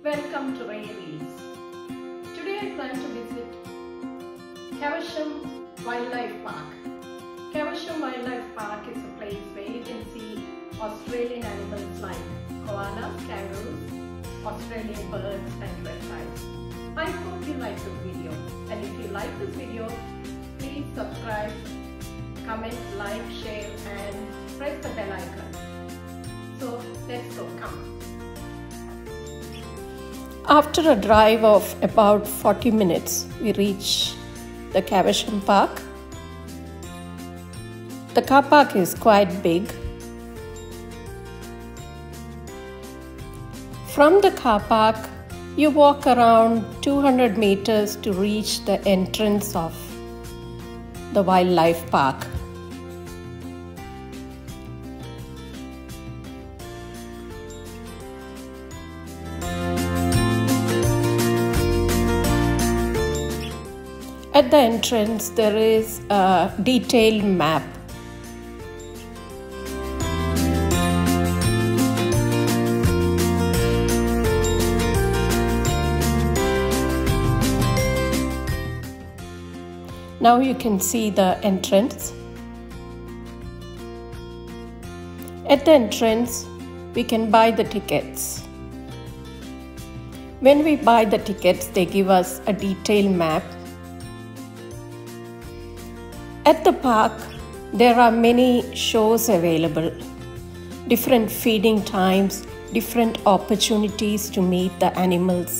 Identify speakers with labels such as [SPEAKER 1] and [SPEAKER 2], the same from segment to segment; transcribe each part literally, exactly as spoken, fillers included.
[SPEAKER 1] Welcome to Raylee's. Today I plan to visit Caversham Wildlife Park. Caversham Wildlife Park is a place where you can see Australian animals like koalas, kangaroos, Australian birds and reptiles. I hope you like this video, and if you like this video, please subscribe, comment, like, share and press the bell icon. So let's go, come. After a drive of about forty minutes, we reach the Caversham Park. The car park is quite big. From the car park, you walk around two hundred meters to reach the entrance of the wildlife park. At the entrance, there is a detailed map. Now you can see the entrance. At the entrance, we can buy the tickets. When we buy the tickets, they give us a detailed map. At the park, there are many shows available, different feeding times, different opportunities to meet the animals.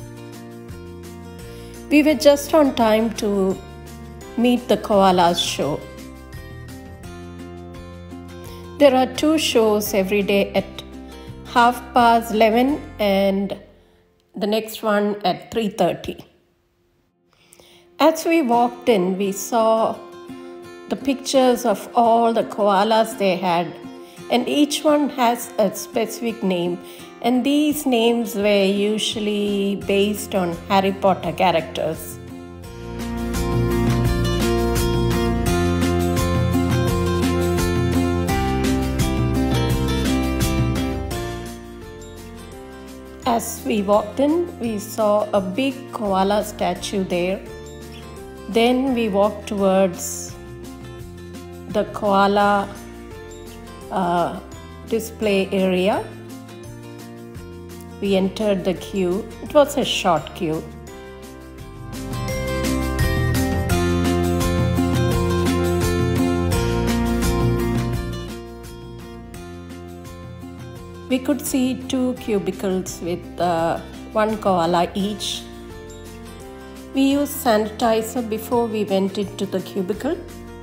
[SPEAKER 1] We were just on time to meet the koalas show. There are two shows every day at half past eleven and the next one at three thirty. As we walked in, we saw the pictures of all the koalas they had, and each one has a specific name, and these names were usually based on Harry Potter characters. As we walked in, we saw a big koala statue there. Then we walked towards the koala uh, display area. We entered the queue. It was a short queue. We could see two cubicles with uh, one koala each. We used sanitizer before we went into the cubicle.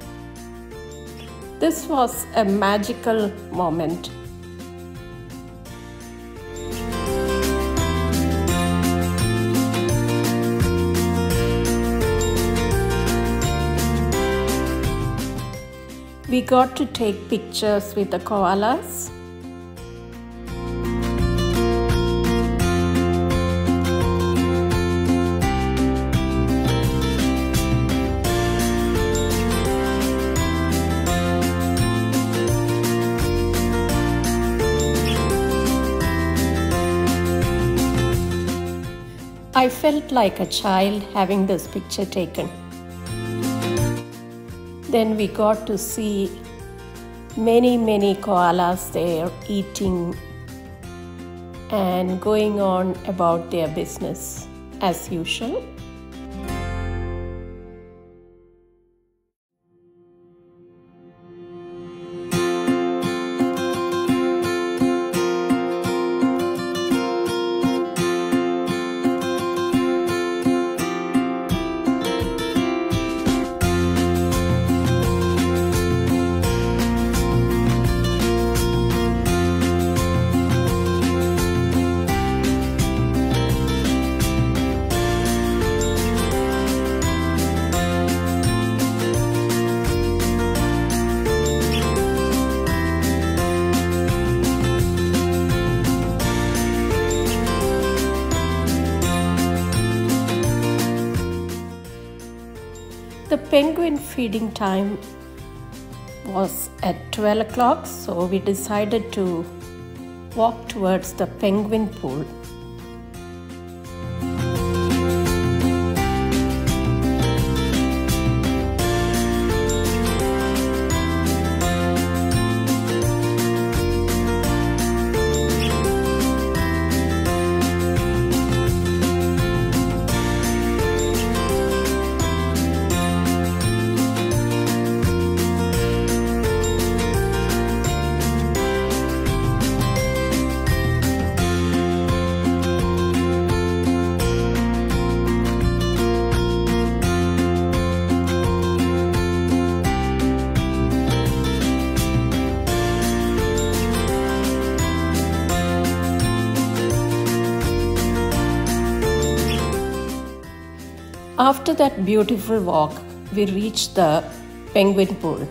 [SPEAKER 1] This was a magical moment. We got to take pictures with the koalas. I felt like a child having this picture taken. Then we got to see many, many koalas there eating and going on about their business as usual. The penguin feeding time was at twelve o'clock, so we decided to walk towards the penguin pool. After that beautiful walk, we reached the penguin pool.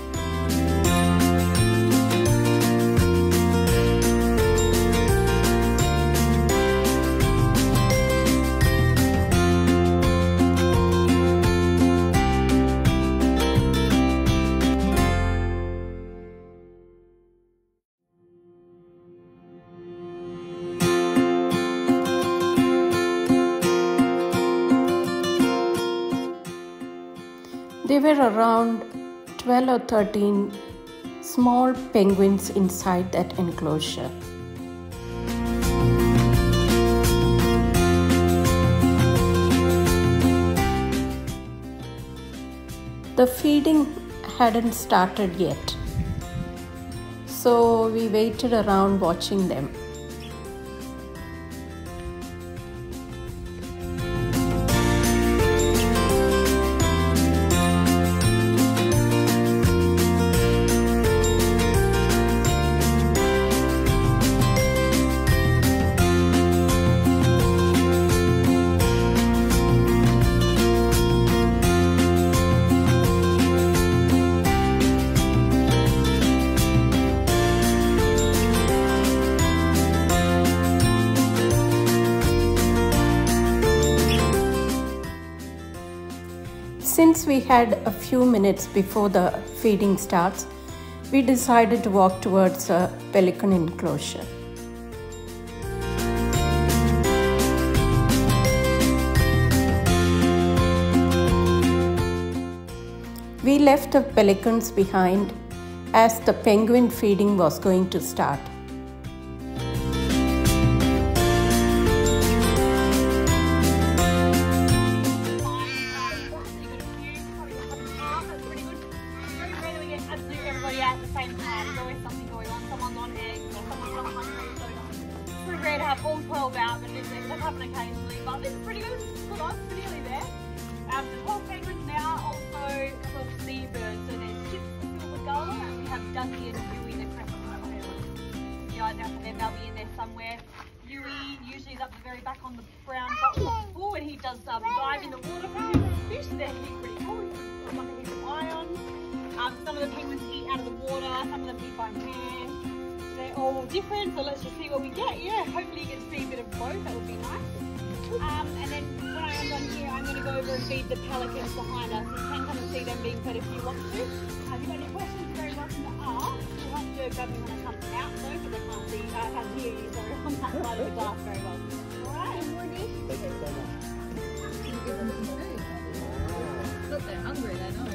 [SPEAKER 1] There were around twelve or thirteen small penguins inside that enclosure. The feeding hadn't started yet, so we waited around watching them. Since we had a few minutes before the feeding starts, we decided to walk towards a pelican enclosure. We left the pelicans behind as the penguin feeding was going to start.
[SPEAKER 2] Everybody at the same time. There's always something going on. Someone's on eggs or someone's not hungry. So it's pretty rare to have all twelve out, but it does happen occasionally. But this is pretty good. It's good odds. We're nearly there. Um, the twelve penguins now, also twelve seabirds. So there's chips, the silver gullah, and we have Ducky and Yui, the crescent tails. You guys out there, they'll be in there somewhere. Yui usually is up the very back on the brown bottom of the pool, and he does um, dive in the water for fish. They're pretty cool. He's one to keep an eye on. Um, some of the penguins eat out of the water, some of them eat by hand. They're all different, so let's just see what we get. Yeah, hopefully you get to see a bit of both, that would be nice. Um, and then when I am done here, I'm going to go over and feed the pelicans behind us. You can come and see them being fed if you want to. Have you got any questions? Very welcome to ask. You'll have to grab me when I come out though, because I can't see, I can't hear you, so on that side of the glass. Very welcome. Alright.
[SPEAKER 3] Thank you so much.
[SPEAKER 4] Give them some food. Look, they're hungry, they know.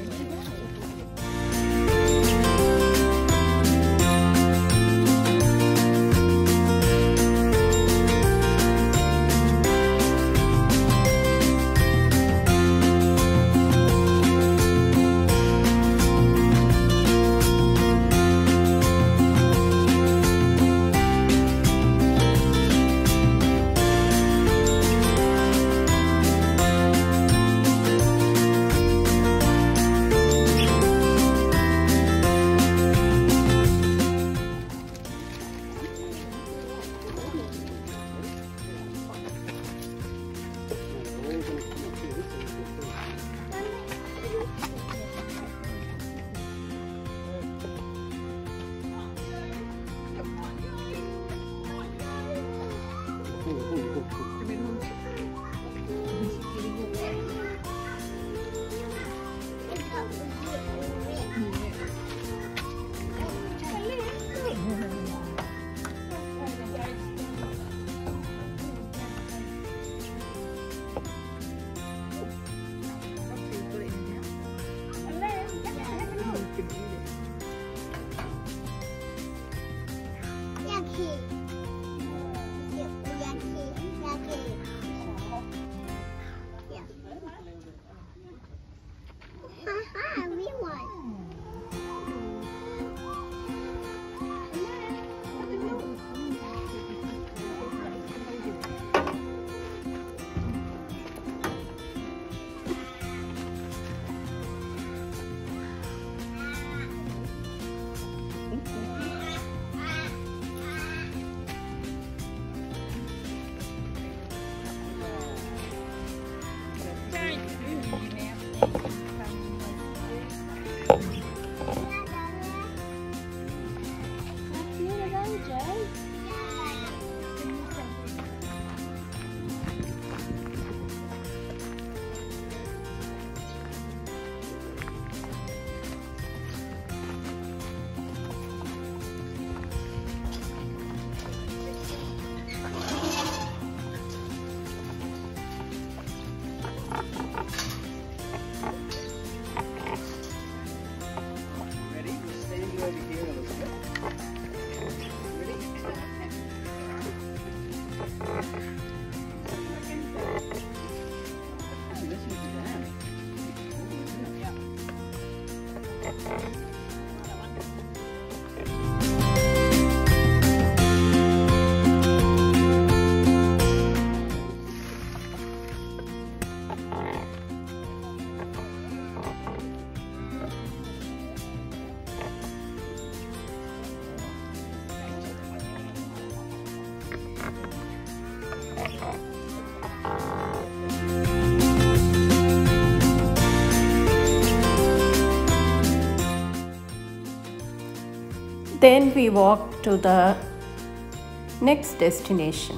[SPEAKER 1] Then we walked to the next destination.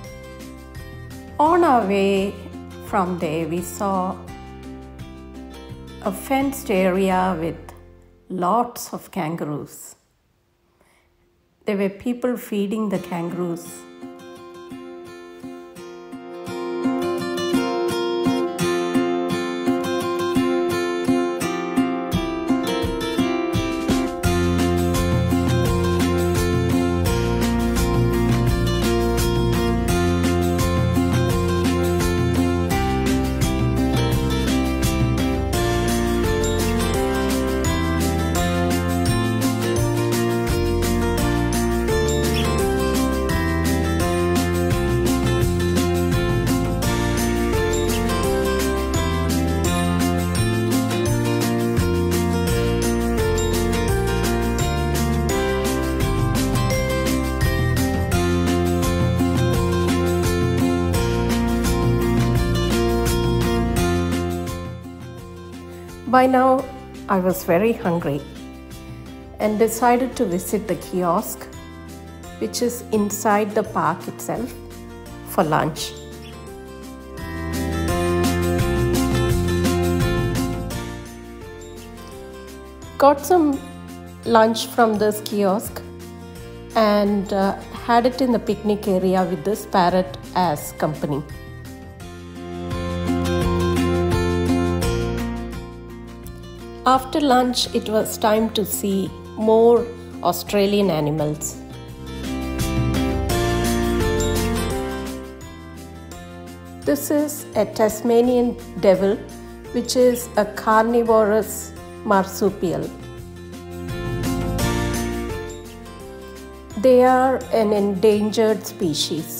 [SPEAKER 1] On our way from there, we saw a fenced area with lots of kangaroos. There were people feeding the kangaroos. By now, I was very hungry and decided to visit the kiosk, which is inside the park itself, for lunch. Got some lunch from this kiosk and uh, had it in the picnic area with this parrot as company. After lunch, it was time to see more Australian animals. This is a Tasmanian devil, which is a carnivorous marsupial. They are an endangered species.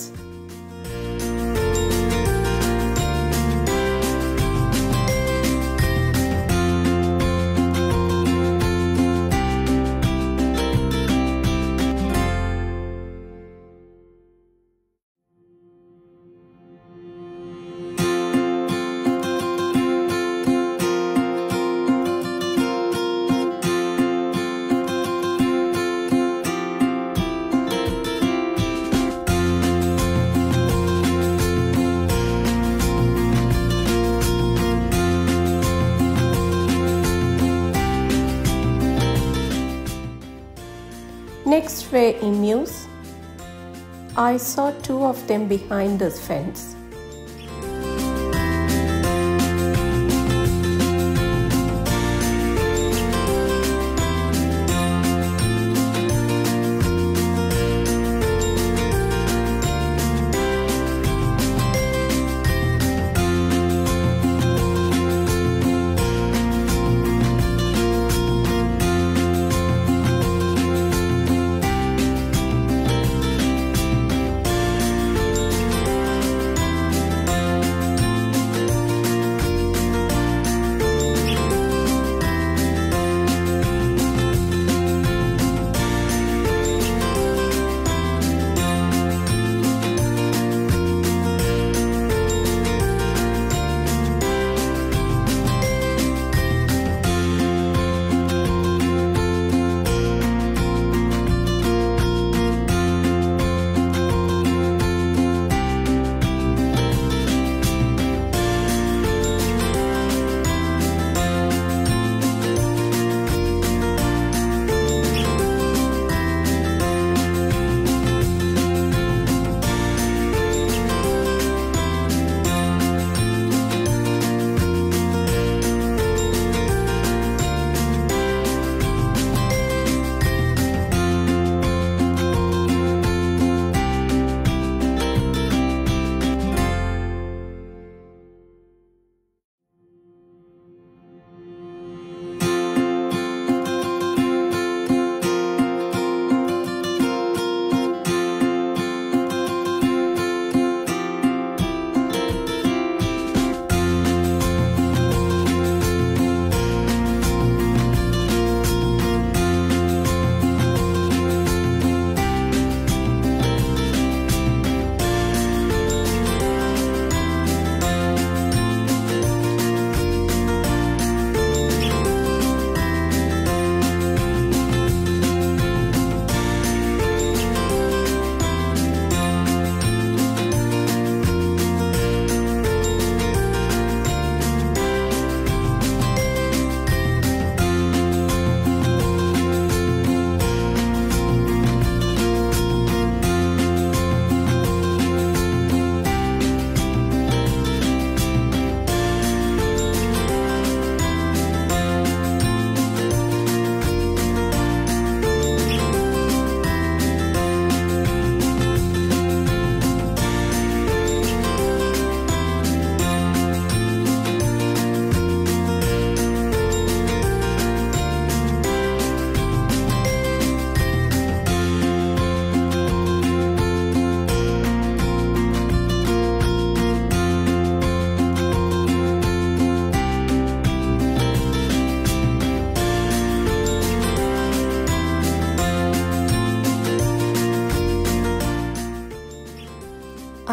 [SPEAKER 1] Next were emus. I saw two of them behind this fence.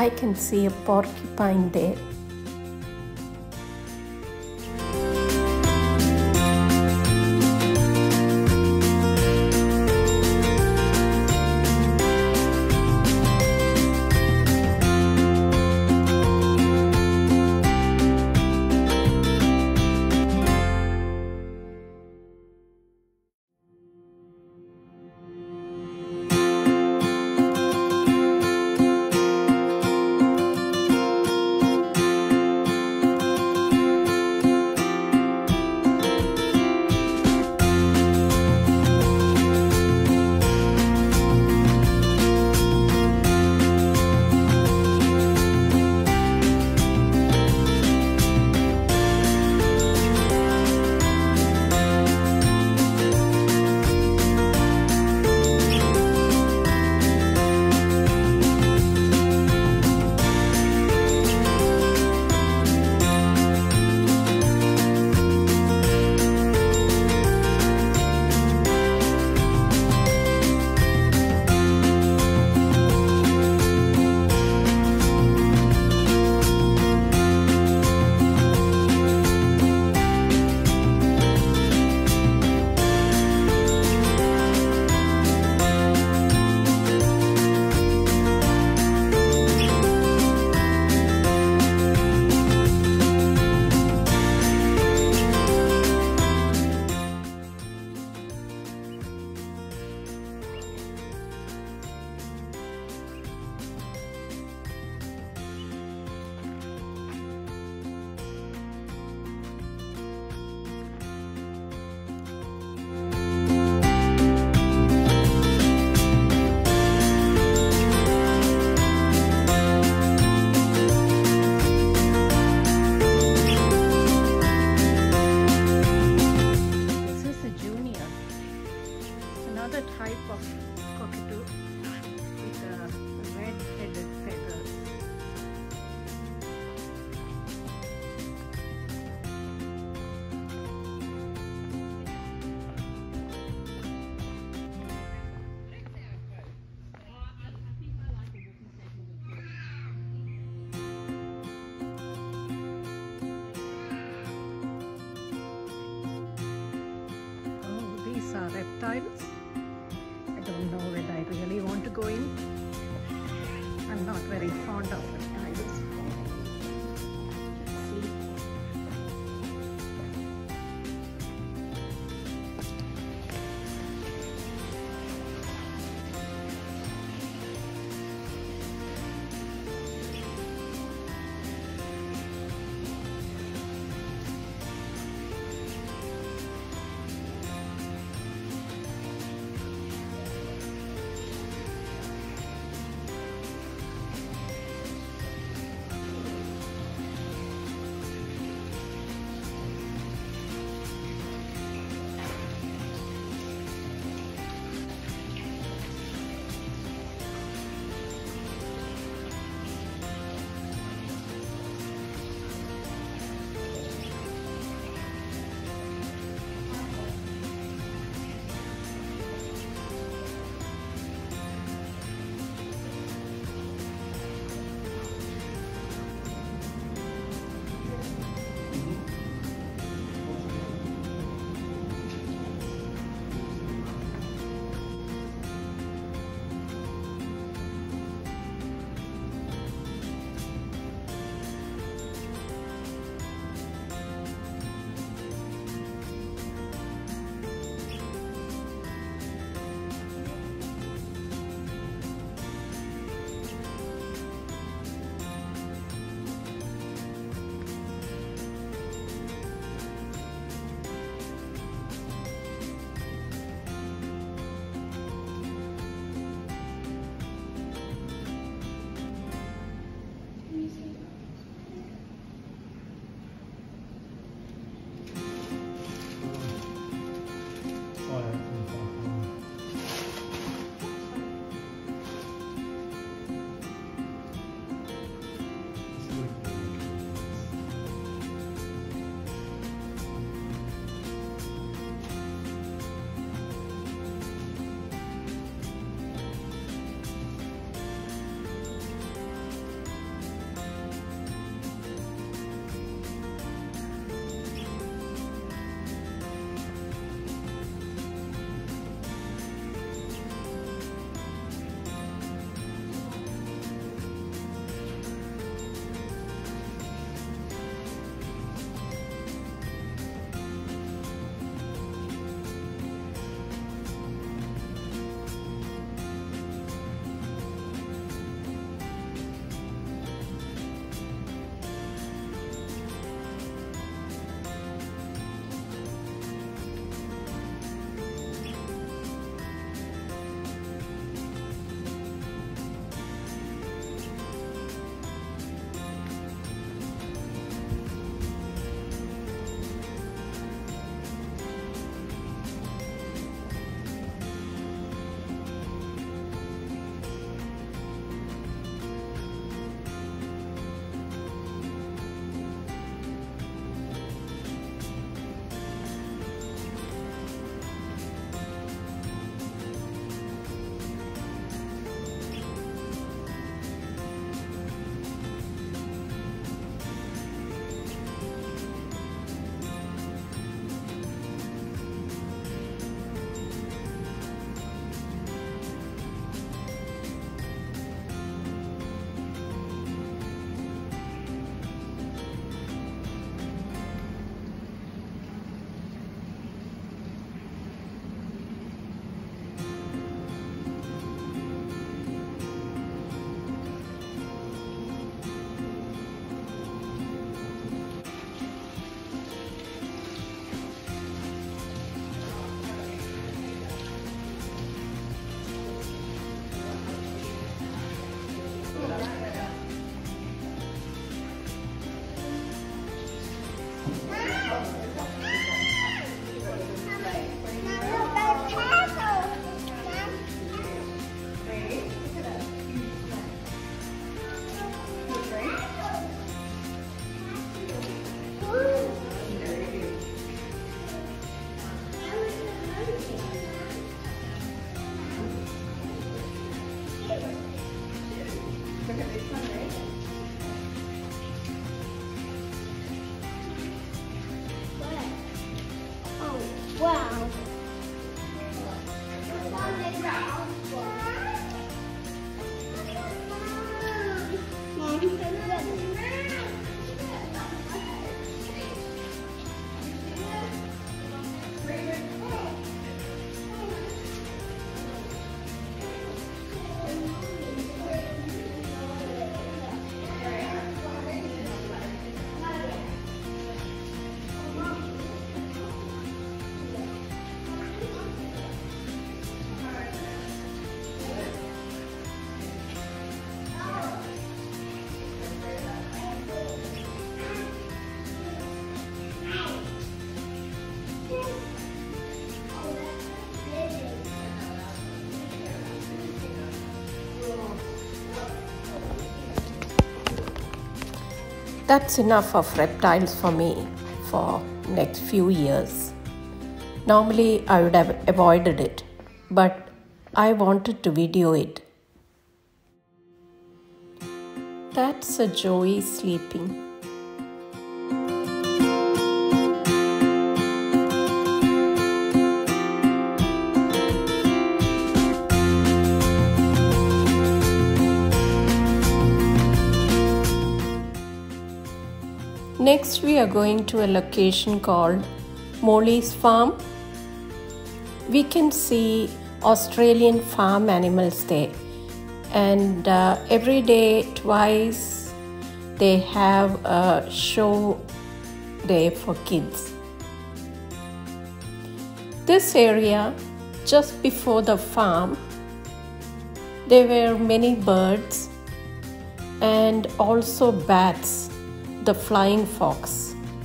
[SPEAKER 1] I can see a porcupine there. Are reptiles. I don't know whether I really want to go in. I'm not very fond of reptiles. See. Look at this one, right?
[SPEAKER 3] Oh, wow.
[SPEAKER 1] That's enough of reptiles for me for next few years. Normally I would have avoided it, but I wanted to video it. That's a Joey sleeping. Next we are going to a location called Molly's Farm. We can see Australian farm animals there, and uh, every day twice they have a show there for kids. This area just before the farm, there were many birds and also bats, the flying fox.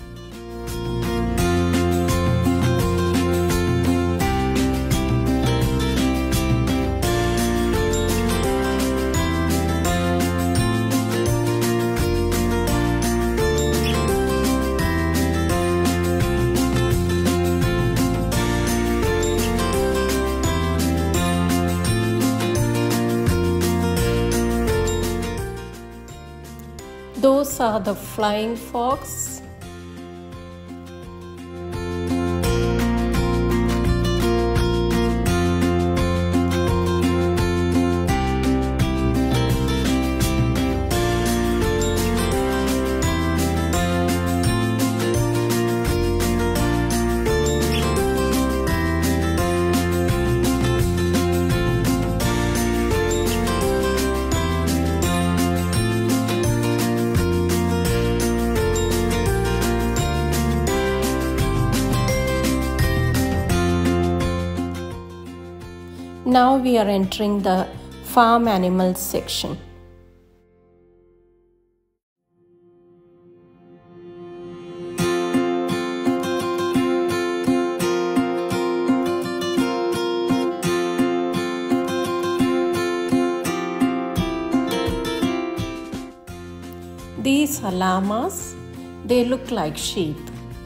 [SPEAKER 1] Those are the flying fox. Now we are entering the farm animals section. These are llamas. They look like sheep.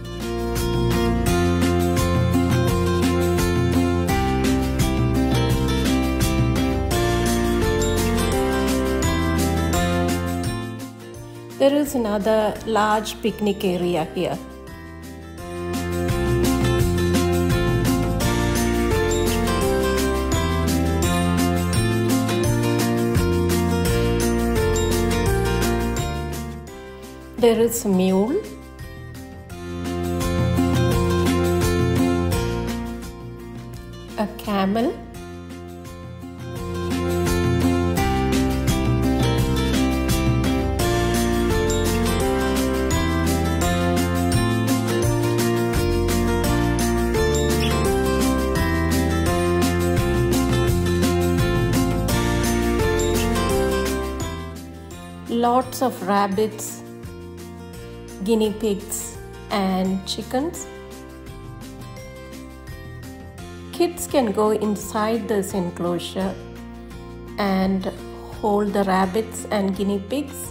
[SPEAKER 1] There is another large picnic area here. There is a mule. A camel. Lots of rabbits, guinea pigs and chickens. Kids can go inside this enclosure and hold the rabbits and guinea pigs.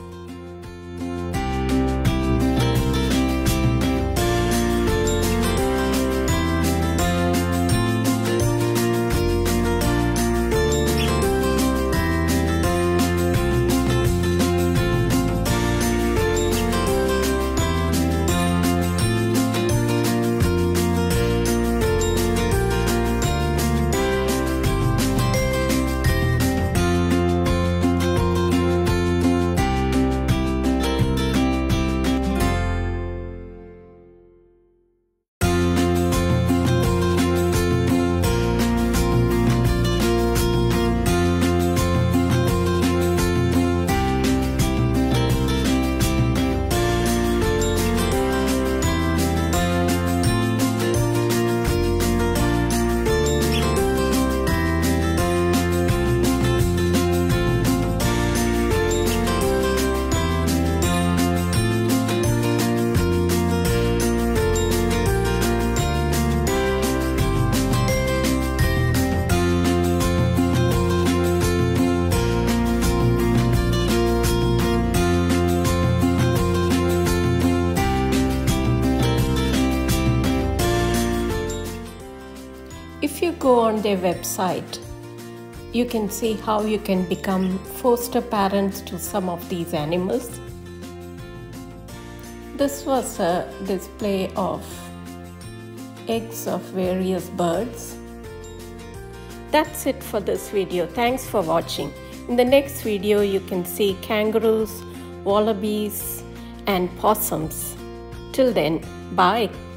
[SPEAKER 1] go on their website, you can see how you can become foster parents to some of these animals. This was a display of eggs of various birds. That's it for this video. Thanks for watching. In the next video, you can see kangaroos, wallabies, and possums. Till then, bye.